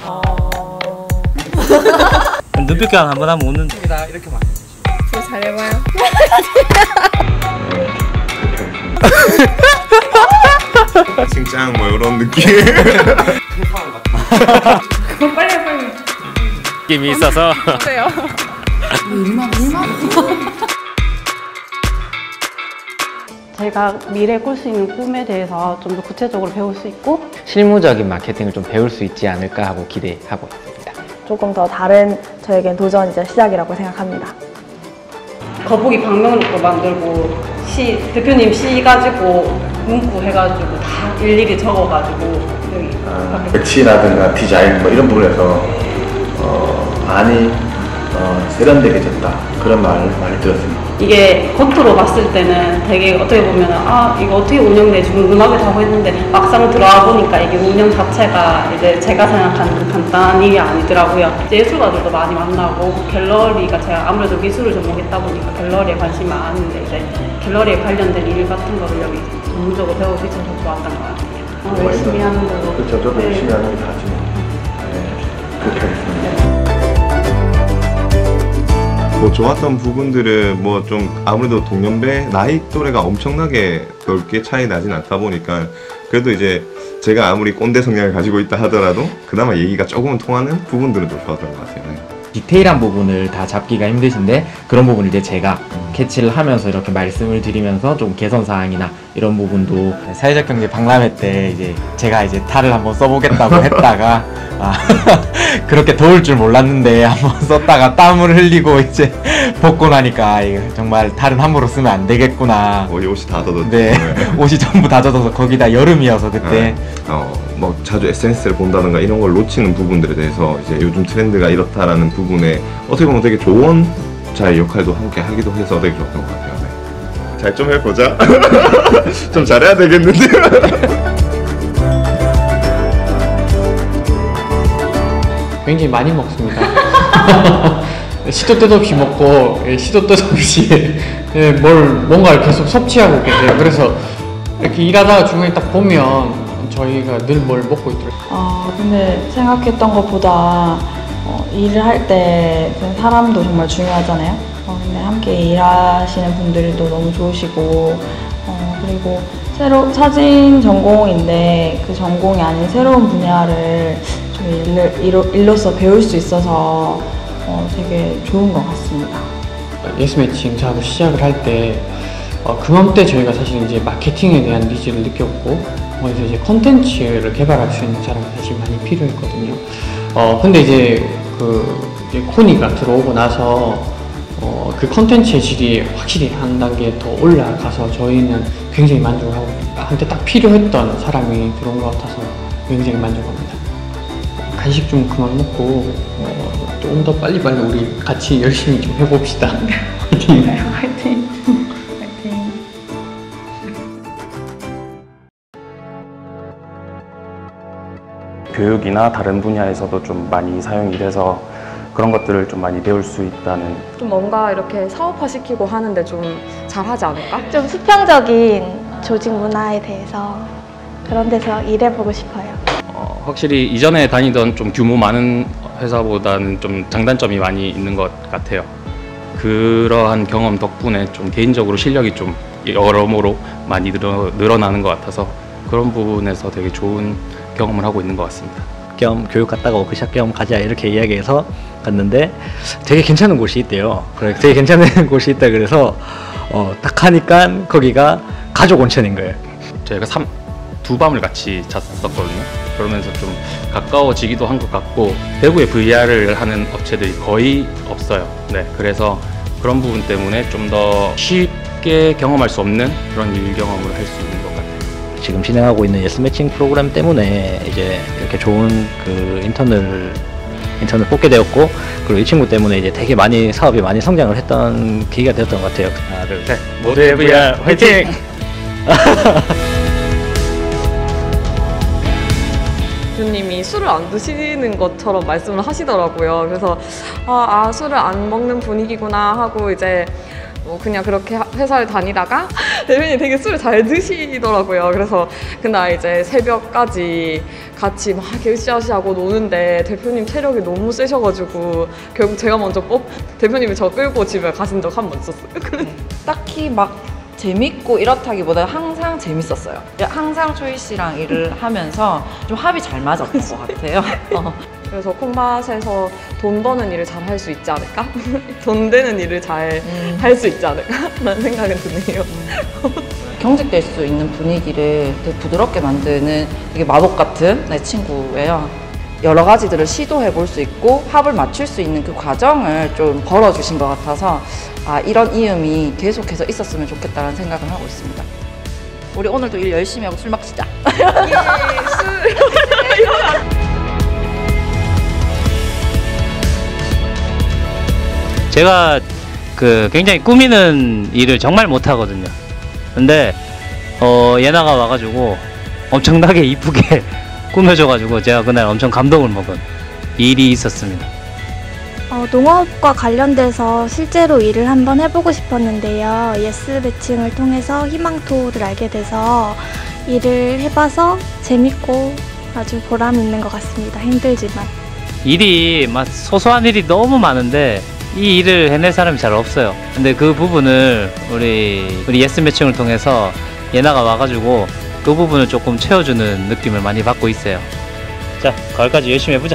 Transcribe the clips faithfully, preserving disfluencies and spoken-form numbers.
어... 눈빛 교환 한번 하면 웃는 나 이렇게 많이 저 잘해봐요. 칭짱 뭐 이런 느낌. 빨리 해, 빨리. 느낌이 있어서. 어때요? 일만 일만. 제가 미래에 꿀 수 있는 꿈에 대해서 좀 더 구체적으로 배울 수 있고 실무적인 마케팅을 좀 배울 수 있지 않을까 하고 기대하고 있습니다. 조금 더 다른 저에겐 도전이자 시작이라고 생각합니다. 거북이 방명록도 만들고 시 대표님 시 가지고 문구 해가지고 다 일일이 적어가지고 여기 아, 배치라든가 디자인 뭐 이런 부분에서 어, 많이 어, 세련되게 됐다 그런 말을 많이 들었습니다. 이게 겉으로 봤을 때는 되게 어떻게 보면 아 이거 어떻게 운영되지 궁금하기도 하고 했는데 막상 들어와 보니까 이게 운영 자체가 이제 제가 생각하는 간단한 일이 아니더라고요. 이제 예술가들도 많이 만나고 갤러리가 제가 아무래도 미술을 전공했다 보니까 갤러리에 관심이 많은데 이제 갤러리에 관련된 일 같은 거를 여기 전문적으로 배울 수 있어서 좋았던 것 같아요. 어, 열심히 하는 거고. 그렇죠. 저도 네. 열심히 하는 게 다지 뭐. 네, 그렇게 하겠습니다. 뭐 좋았던 부분들은 뭐 좀 아무래도 동년배 나이 또래가 엄청나게 넓게 차이 나진 않다 보니까 그래도 이제 제가 아무리 꼰대 성향을 가지고 있다 하더라도 그나마 얘기가 조금은 통하는 부분들은 좀 좋았던 것 같아요. 네. 디테일한 부분을 다 잡기가 힘드신데 그런 부분을 이제 제가 캐치를 하면서 이렇게 말씀을 드리면서 좀 개선 사항이나 이런 부분도 사회적 경제 박람회 때 이제 제가 이제 탈을 한번 써보겠다고 했다가 아, 그렇게 더울 줄 몰랐는데 한번 썼다가 땀을 흘리고 이제 벗고 나니까 정말 탈은 함부로 쓰면 안 되겠구나. 거의 옷이 다 젖었죠. 네, 옷이 전부 다 젖어서 거기다 여름이어서 그때 네. 어, 뭐 자주 에스엔에스를 본다든가 이런 걸 놓치는 부분들에 대해서 이제 요즘 트렌드가 이렇다라는 부분에 어떻게 보면 되게 조언 자의 역할도 함께 하기도 해서 되게 좋았던 것 같아요. 네. 잘 좀 해보자. 좀 잘해야 되겠는데. 굉장히 많이 먹습니다. 시도 때도 없이 먹고 시도 때도 없이 뭘 뭔가를 계속 섭취하고 계세요. 그래서 이렇게 일하다가 중간에 딱 보면 저희가 늘 뭘 먹고 있더라고요. 아 근데 생각했던 것보다 어, 일을 할 때 사람도 정말 중요하잖아요. 어, 근데 함께 일하시는 분들도 너무 좋으시고 어, 그리고 새로 사진 전공인데 그 전공이 아닌 새로운 분야를 좀 일, 일로, 일로서 배울 수 있어서 어, 되게 좋은 것 같습니다. 예스매칭 작업 시작을 할 때 어, 그맘때 저희가 사실 이제 마케팅에 대한 니즈를 느꼈고 그래서 이제 컨텐츠를 개발할 수 있는 사람이 사실 많이 필요했거든요. 어 근데 이제 그 이제 코니가 들어오고 나서 어, 그 컨텐츠의 질이 확실히 한 단계 더 올라가서 저희는 굉장히 만족을 하고 있습니다. 한때 딱 필요했던 사람이 들어온 것 같아서 굉장히 만족합니다. 간식 좀 그만 먹고 어, 조금 더 빨리빨리 우리 같이 열심히 좀 해봅시다. 화이팅! 화이팅! 교육이나 다른 분야에서도 좀 많이 사용이 돼서 그런 것들을 좀 많이 배울 수 있다는. 좀 뭔가 이렇게 사업화시키고 하는데 좀 잘하지 않을까? 좀 수평적인 조직 문화에 대해서 그런 데서 일해보고 싶어요. 어, 확실히 이전에 다니던 좀 규모 많은 회사보다는 좀 장단점이 많이 있는 것 같아요. 그러한 경험 덕분에 좀 개인적으로 실력이 좀 여러모로 많이 늘어, 늘어나는 것 같아서 그런 부분에서 되게 좋은 경험을 하고 있는 것 같습니다. 겸 교육 갔다가 워크숍 겸 가자 이렇게 이야기해서 갔는데 되게 괜찮은 곳이 있대요. 그래 되게 괜찮은 곳이 있다 그래서 어, 딱 하니까 거기가 가족 온천인 거예요. 저희가 삼, 두 밤을 같이 잤었거든요. 그러면서 좀 가까워지기도 한 것 같고 대구에 브이알을 하는 업체들이 거의 없어요. 네, 그래서 그런 부분 때문에 좀 더 쉽게 경험할 수 없는 그런 일 경험을 할 수 있는 것 같아요. 지금 진행하고 있는 예스매칭 프로그램 때문에 이제 이렇게 좋은 그 인턴을 인턴을 뽑게 되었고 그리고 이 친구 때문에 이제 되게 많이 사업이 많이 성장을 했던 계기가 되었던 것 같아요. 하나 둘 셋 모두의 브이알 화이팅! 대표님이 술을 안 드시는 것처럼 말씀을 하시더라고요. 그래서 아, 아 술을 안 먹는 분위기구나 하고 이제 뭐 그냥 그렇게 하- 회사를 다니다가 대표님 되게 술을 잘 드시더라고요. 그래서 그날 이제 새벽까지 같이 막 이렇게 으쌰으쌰하고 노는데 대표님 체력이 너무 세셔가지고 결국 제가 먼저 뽑 대표님이 저 끌고 집에 가신 적 한 번 있었어요. 딱히 막 재밌고 이렇다기보다 항상 재밌었어요. 항상 초이 씨랑 일을 하면서 좀 합이 잘 맞았던 것 같아요. 어. 그래서 콩맛에서 돈 버는 일을 잘 할 수 있지 않을까? 돈 되는 일을 잘 할 수 있지 않을까? 라는 생각은 드네요. 경직될 수 있는 분위기를 되게 부드럽게 만드는 되게 마법 같은 내 친구예요. 여러 가지들을 시도해 볼 수 있고 합을 맞출 수 있는 그 과정을 좀 걸어주신 것 같아서 아, 이런 이음이 계속해서 있었으면 좋겠다는 생각을 하고 있습니다. 우리 오늘도 일 열심히 하고 술 마시자. 예, 술. 제가 그 굉장히 꾸미는 일을 정말 못하거든요. 근데 어 예나가 와가지고 엄청나게 이쁘게 꾸며줘가지고 제가 그날 엄청 감동을 먹은 일이 있었습니다. 어, 농업과 관련돼서 실제로 일을 한번 해보고 싶었는데요. 예스 매칭을 통해서 희망토를 알게 돼서 일을 해봐서 재밌고 아주 보람 있는 것 같습니다. 힘들지만. 일이 막 소소한 일이 너무 많은데 이 일을 해낼 사람이 잘 없어요. 근데 그 부분을 우리 우리 예스 매칭을 통해서 예나가 와가지고 그 부분을 조금 채워주는 느낌을 많이 받고 있어요. 자, 가을까지 열심히 해보자.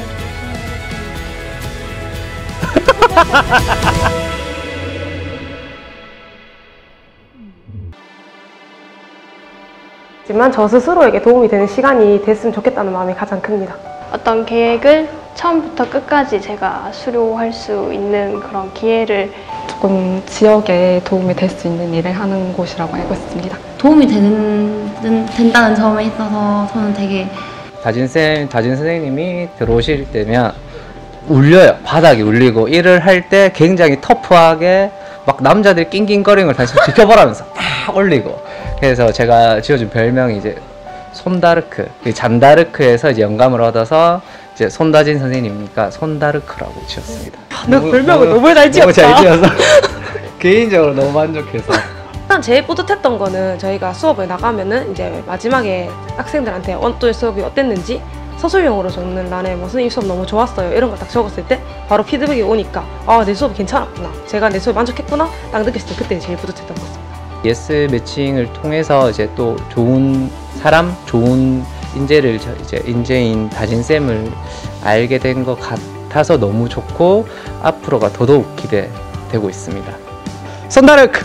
하지만 저 스스로에게 도움이 되는 시간이 됐으면 좋겠다는 마음이 가장 큽니다. 어떤 계획을 처음부터 끝까지 제가 수료할 수 있는 그런 기회를 조금 지역에 도움이 될 수 있는 일을 하는 곳이라고 알고 있습니다. 도움이 되는, 된다는 점에 있어서 저는 되게 다진쌤, 다진 선생님이 들어오실 때면 울려요. 바닥이 울리고 일을 할 때 굉장히 터프하게 막 남자들이 낑낑거리는 걸 다시 지켜보라면서 딱 올리고 그래서 제가 지어준 별명이 이제 손다르크, 잔다르크에서 이제 영감을 얻어서 이제 손다진 선생님이니까 손다르크라고 지었습니다. 너 별명을 너무 잘 지었다. 너무 잘 지어서 개인적으로 너무 만족해서. 일단 제일 뿌듯했던 거는 저희가 수업을 나가면은 이제 마지막에 학생들한테 원또의 수업이 어땠는지 서술형으로 적는 란에 뭐 선생님 수업 너무 좋았어요 이런 걸 딱 적었을 때 바로 피드백이 오니까 아, 내 수업이 괜찮았구나, 제가 내 수업에 만족했구나 딱 느꼈을 때 그때 제일 뿌듯했던 것 같습니다. 예스 매칭을 통해서 이제 또 좋은 사람, 좋은 인재를 이제 인재인 다진 쌤을 알게 된 것 같아서 너무 좋고 앞으로가 더더욱 기대되고 있습니다. 손다르크.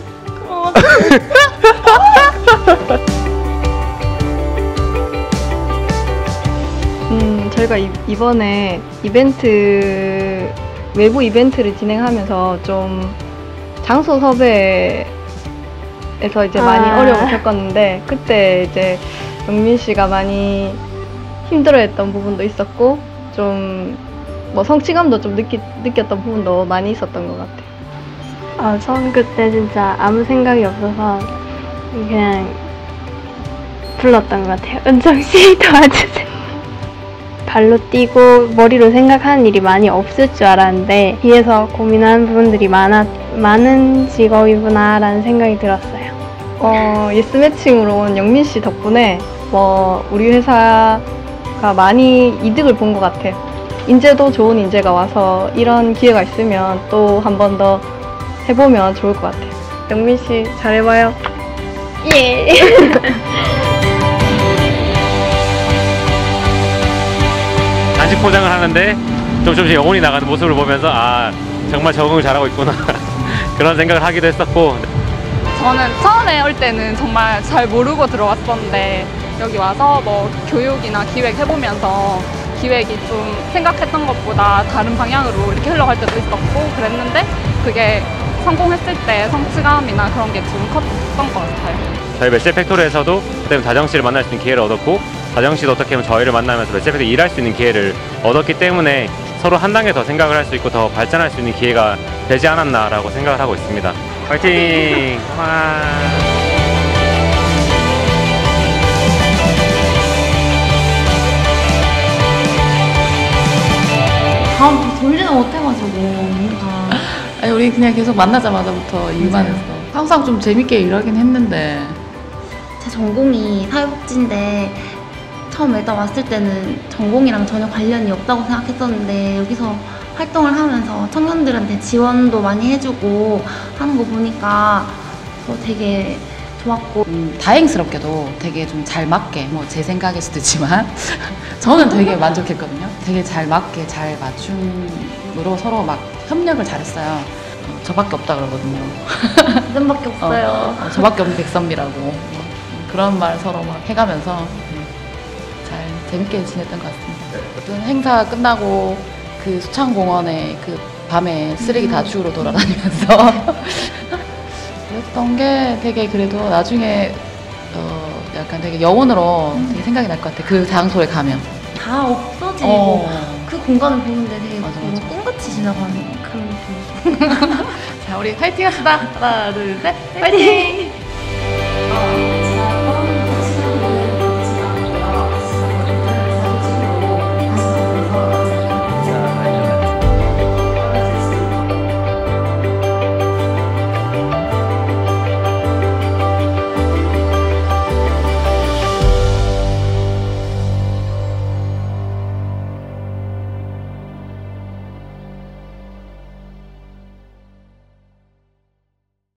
음, 저희가 이, 이번에 이벤트 외부 이벤트를 진행하면서 좀 장소 섭외 에서 이제 많이 아. 어려움을 겪었는데 그때 이제 영민 씨가 많이 힘들어했던 부분도 있었고 좀 뭐 성취감도 좀 느끼, 느꼈던 부분도 많이 있었던 것 같아요. 어, 선그 때 진짜 아무 생각이 없어서 그냥 불렀던 것 같아요. 은정씨 도와주세요. 발로 뛰고 머리로 생각하는 일이 많이 없을 줄 알았는데 뒤에서 고민하는 부분들이 많아, 많은 직업이구나 라는 생각이 들었어요. 어, 예스 매칭으로 온 영민 씨 덕분에 뭐 우리 회사가 많이 이득을 본 것 같아요. 인재도 좋은 인재가 와서 이런 기회가 있으면 또 한 번 더 해보면 좋을 것 같아요. 영민 씨 잘해봐요. 예. 간식 포장을 하는데 좀 조금씩 영혼이 나가는 모습을 보면서 아, 정말 적응을 잘하고 있구나 그런 생각을 하기도 했었고, 저는 처음에 올 때는 정말 잘 모르고 들어왔었는데 여기 와서 뭐 교육이나 기획 해보면서 기획이 좀 생각했던 것보다 다른 방향으로 이렇게 흘러갈 때도 있었고 그랬는데 그게 성공했을 때 성취감이나 그런 게 좀 컸던 것 같아요. 저희 매실 팩토리에서도 그때는 다정 씨를 만날 수 있는 기회를 얻었고 다정 씨도 어떻게 보면 저희를 만나면서 매실 팩토리 일할 수 있는 기회를 얻었기 때문에 서로 한 단계 더 생각을 할 수 있고 더 발전할 수 있는 기회가 되지 않았나라고 생각을 하고 있습니다. 화이팅! 와. 다음 돌지는 못해가지고 뭔가 아니 우리 우리 그냥 계속 만나자마자부터 일만 했어. 항상 좀 재밌게 일하긴 했는데 제 전공이 사회복지인데 처음 일단 왔을 때는 전공이랑 전혀 관련이 없다고 생각했었는데 여기서 활동을 하면서 청년들한테 지원도 많이 해주고 하는 거 보니까 되게 좋았고 음, 다행스럽게도 되게 좀 잘 맞게 뭐 제 생각일 수도 있지만 저는 되게 만족했거든요. 되게 잘 맞게 잘 맞춤으로 서로 막 협력을 잘했어요. 어, 저밖에 없다 그러거든요. 선생밖에 없어요. 어, 어, 저밖에 없는 백선미라고 그런 말 서로 막 해가면서 잘 재밌게 지냈던 것 같습니다. 어떤 행사 끝나고 그 수창공원에 그 밤에 쓰레기 다 주우러 돌아다니면서 그랬던 게 되게 그래도 나중에 어 약간 되게 여운으로 되게 생각이 날 것 같아. 그 장소에 가면 다 없어지고 어. 그 공간을 보는데 되게 맞아, 너무 맞아. 꿈같이 지나가는 그런 느낌. 자 우리 파이팅 합시다. 하나 둘 셋 파이팅! 어.